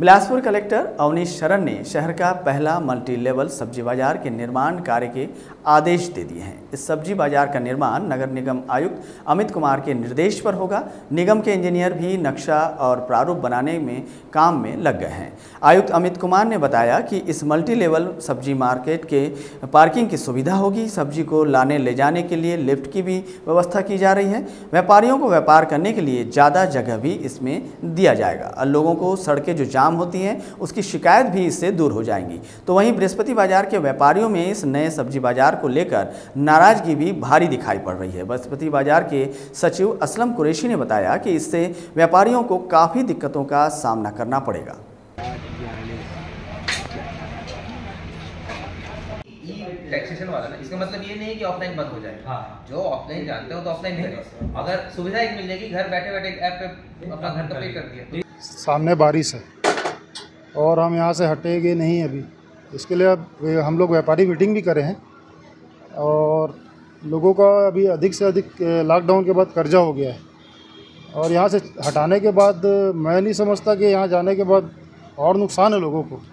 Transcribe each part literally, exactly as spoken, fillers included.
Bilaspur collector Awanish शरण ने शहर का पहला मल्टी लेवल सब्जी बाजार के निर्माण कार्य के आदेश दे दिए हैं। इस सब्जी बाजार का निर्माण नगर निगम आयुक्त अमित कुमार के निर्देश पर होगा। निगम के इंजीनियर भी नक्शा और प्रारूप बनाने में काम में लग गए हैं। आयुक्त अमित कुमार ने बताया कि इस मल्टी लेवल सब्जी मार्केट के पार्किंग की सुविधा होगी। सब्जी को लाने ले जाने के लिए लिफ्ट की भी व्यवस्था की जा रही है। व्यापारियों को व्यापार करने के लिए ज़्यादा जगह भी इसमें दिया जाएगा और लोगों को सड़कें जो जाम होती हैं उसकी शिकायत भी इससे दूर हो जाएंगी। तो वहीं बृहस्पति बाजार के व्यापारियों में इस नए सब्जी बाजार को लेकर नाराजगी भी भारी दिखाई पड़ रही है। बृहस्पति बाजार के सचिव असलम कुरैशी ने बताया कि इससे व्यापारियों को काफ़ी दिक्कतों का सामना करना पड़ेगा। टैक्सेशन वाला ना, इसका मतलब ये नहीं है कि ऑफलाइन बंद हो जाए। हाँ। जो ऑफलाइन जानते हो तो ऑफलाइन करें। अगर सुविधा एक मिल जाएगी, घर बैठे बैठे ऐप पे अपना घर का पे कर दिया। सामने बारिश है और हम यहाँ से हटेंगे नहीं अभी। इसके लिए अब हम लोग व्यापारी मीटिंग भी करे हैं और लोगों का अभी अधिक से अधिक लॉकडाउन के बाद कर्जा हो गया है और यहाँ से हटाने के बाद मैं नहीं समझता कि यहाँ जाने के बाद और नुकसान है लोगों को।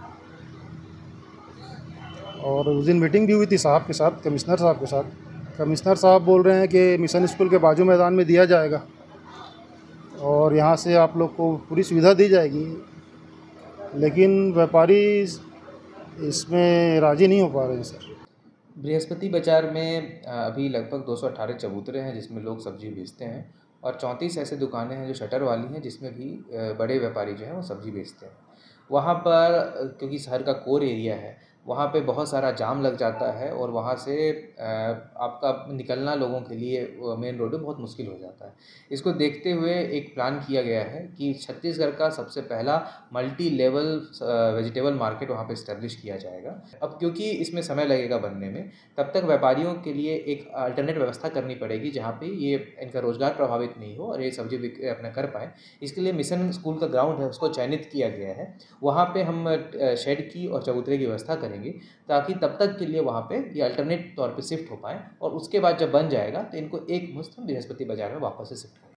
और उस दिन मीटिंग भी हुई थी साहब के साथ, कमिश्नर साहब के साथ। कमिश्नर साहब बोल रहे हैं कि मिशन स्कूल के बाजू मैदान में दिया जाएगा और यहाँ से आप लोग को पूरी सुविधा दी जाएगी, लेकिन व्यापारी इसमें राज़ी नहीं हो पा रहे हैं सर। बृहस्पति बाजार में अभी लगभग दो सौ अठारह चबूतरे हैं जिसमें लोग सब्जी बेचते हैं और चौंतीस ऐसे दुकानें हैं जो शटर वाली हैं जिसमें भी बड़े व्यापारी जो हैं वो सब्जी बेचते हैं। वहाँ पर क्योंकि शहर का कोर एरिया है, वहाँ पे बहुत सारा जाम लग जाता है और वहाँ से आपका निकलना लोगों के लिए मेन रोड में बहुत मुश्किल हो जाता है। इसको देखते हुए एक प्लान किया गया है कि छत्तीसगढ़ का सबसे पहला मल्टी लेवल वेजिटेबल मार्केट वहाँ पे इस्टेब्लिश किया जाएगा। अब क्योंकि इसमें समय लगेगा बनने में, तब तक व्यापारियों के लिए एक अल्टरनेट व्यवस्था करनी पड़ेगी जहाँ पे ये इनका रोज़गार प्रभावित नहीं हो और ये सब्जी अपना कर पाएँ। इसके लिए मिशन स्कूल का ग्राउंड है उसको चयनित किया गया है। वहाँ पर हम शेड की और चबूतरे की व्यवस्था करेंगे ताकि तब तक के लिए वहाँ पे ये अल्टरनेट तौर पे शिफ्ट हो पाए और उसके बाद जब बन जाएगा तो इनको एक मुश्त हम बृहस्पति बाजार में वापस से शिफ्ट करेंगे।